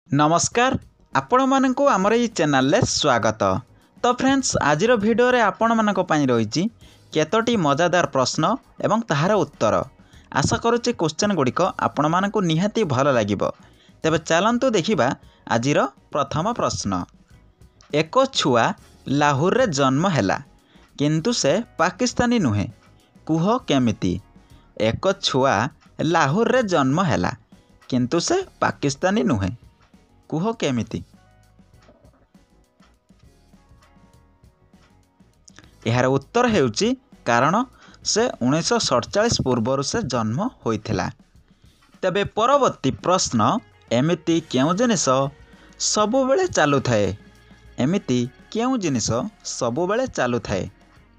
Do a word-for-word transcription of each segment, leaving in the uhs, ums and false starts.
नमस्कार आपण मानक आमर ये चैनल रे स्वागत। तो फ्रेंड्स आज भिडियो रे आपण मानक पई रही केतोटी मजादार प्रश्न एवं ताहार उत्तर। आशा करुच्ची क्वेश्चन गुड़िक आपण मानक निहाती भल लागिबो। तेबे चलंतु देखिबा आज प्रथम प्रश्न। एक छुआ लाहौर रे जन्म हैला किंतु से पाकिस्तानी नुहे, कुह केमिति। एक छुआ लाहौर रे जन्म हैला किंतु से पाकिस्तानी नुहे, कुह केमिति। यार उत्तर हेउची कारण से उन्नीस सड़चाश पूर्वर से जन्म होइथिला। तबे परवर्ती प्रश्न। एमिति क्यों जिनिस सबुबेले चालू थाए, एमिति क्यों जिनिस सबुबेले चालू थाए।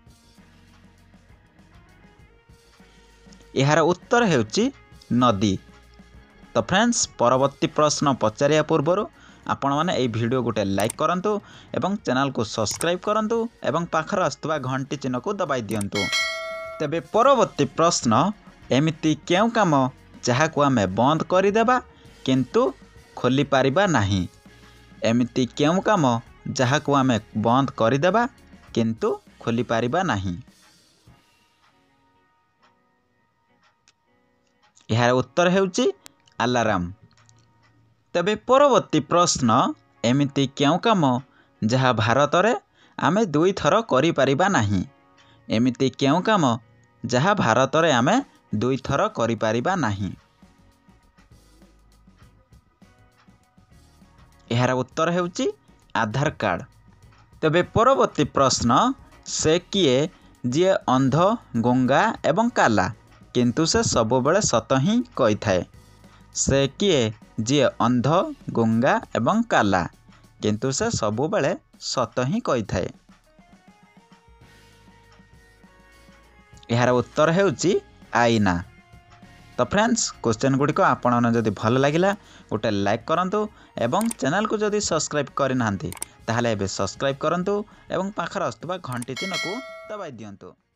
यार उत्तर हेउची नदी। तो फ्रेंड्स परवर्ती प्रश्न पचारिया पूर्वर आपण माने এই वीडियो गोटे लाइक करंतु एवं चैनल को सब्सक्राइब करंतु एवं पाखर आस्तुवा घंटी चिन्ह को दबाई दियंतु। तेबे परवर्ती प्रश्न। एमिति क्यों काम जहाको आमे बंद कर देबा किंतु खोली पारिबा नाही, एमिति क्यों काम जहाको आमे बंद कर देबा किंतु खोली पारिबा नाही। यार उत्तर हेउची अलार्म। तबे परवर्ती प्रश्न। एमिति क्यों काम जहा भारत रे आमे दुई थर करि पारिबा नाही, एमिति क्यों काम जहा भारत रे आमे दुई थर करि पारिबा नाही। यार उत्तर हेउची आधार कार्ड। तबे परवर्ती प्रश्न। से किए जी अंध गंगा एवं काला किंतु से सबुबेले सत ही कही थाए। से किए जी अंध गंगा एवं काला किंतु से सबुबेले सत ही कही थाए। यार उत्तर हेउची आईना। तो फ्रेंड्स क्वेश्चन गुड़िक आपण जदि भल लगिला गोटे लाइक करंतु एवं चैनल को जदि सब्सक्राइब करि नाहंती ताहले एबे सब्सक्राइब करंतु एवं पाखर आस्तुवा घंटी चिन्ह को दबाई दियंतु।